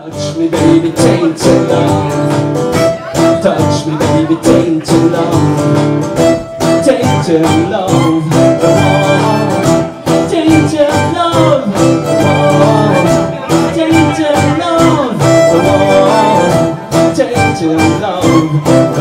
Touch me, baby, take too long. Touch me, baby, take too long. Take too long. Take too long. Take too long. Take too long.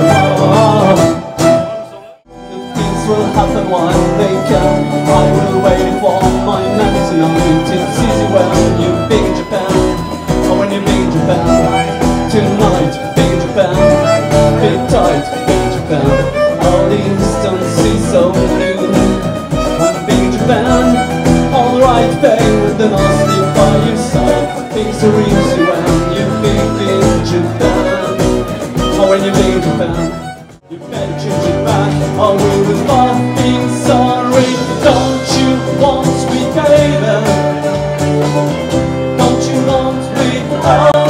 Things will happen when they come. I will wait for my man tonight. It's easy when you big in Japan. Or when you big in Japan. Tonight, big in Japan. Big tight, big in Japan. All the instances so new. I'm big in Japan. Alright, babe, then I'll sleep by your side. Things are easy when you big in Japan. Or when you big in Japan. You better change it back, or we will both be sorry. Don't you want me, baby? Don't you want me?